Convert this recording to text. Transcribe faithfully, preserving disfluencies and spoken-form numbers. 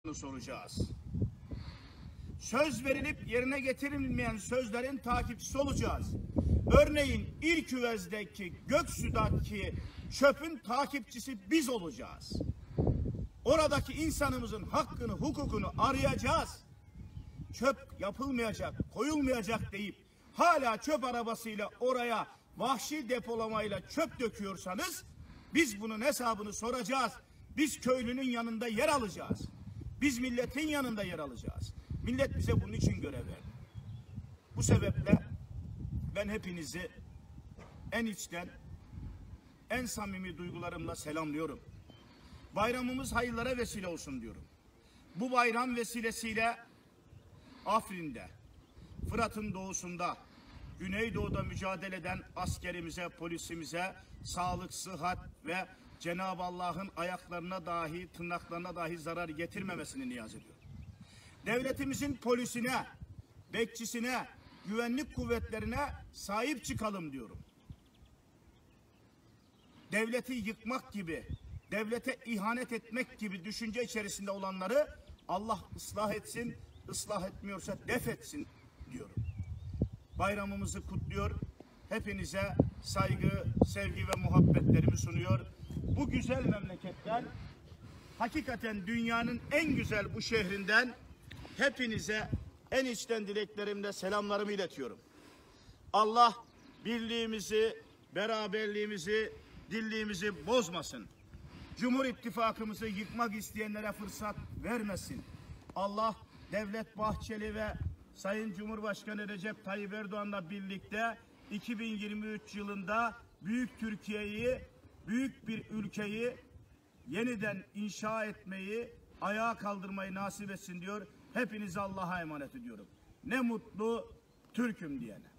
soracağız. Söz verilip yerine getirilmeyen sözlerin takipçisi olacağız. Örneğin İlküvez'deki Göksu'daki çöpün takipçisi biz olacağız. Oradaki insanımızın hakkını, hukukunu arayacağız. Çöp yapılmayacak, koyulmayacak deyip hala çöp arabasıyla oraya vahşi depolamayla çöp döküyorsanız biz bunun hesabını soracağız. Biz köylünün yanında yer alacağız. Biz milletin yanında yer alacağız. Millet bize bunun için görev verdi. Bu sebeple ben hepinizi en içten, en samimi duygularımla selamlıyorum. Bayramımız hayırlara vesile olsun diyorum. Bu bayram vesilesiyle Afrin'de, Fırat'ın doğusunda, Güneydoğu'da mücadele eden askerimize, polisimize sağlık, sıhhat ve Cenab-ı Allah'ın ayaklarına dahi, tırnaklarına dahi zarar getirmemesini niyaz ediyorum. Devletimizin polisine, bekçisine, güvenlik kuvvetlerine sahip çıkalım diyorum. Devleti yıkmak gibi, devlete ihanet etmek gibi düşünce içerisinde olanları Allah ıslah etsin, ıslah etmiyorsa def etsin diyorum. Bayramımızı kutluyor, hepinize saygı, sevgi ve muhabbetlerimi sunuyor. Bu güzel memleketten, hakikaten dünyanın en güzel bu şehrinden hepinize en içten dileklerimle selamlarımı iletiyorum. Allah birliğimizi, beraberliğimizi, dirliğimizi bozmasın. Cumhur İttifakımızı yıkmak isteyenlere fırsat vermesin. Allah Devlet Bahçeli ve Sayın Cumhurbaşkanı Recep Tayyip Erdoğan'la birlikte iki bin yirmi üç yılında büyük Türkiye'yi, büyük bir ülkeyi yeniden inşa etmeyi, ayağa kaldırmayı nasip etsin diyor. Hepinizi Allah'a emanet ediyorum. Ne mutlu Türk'üm diyene.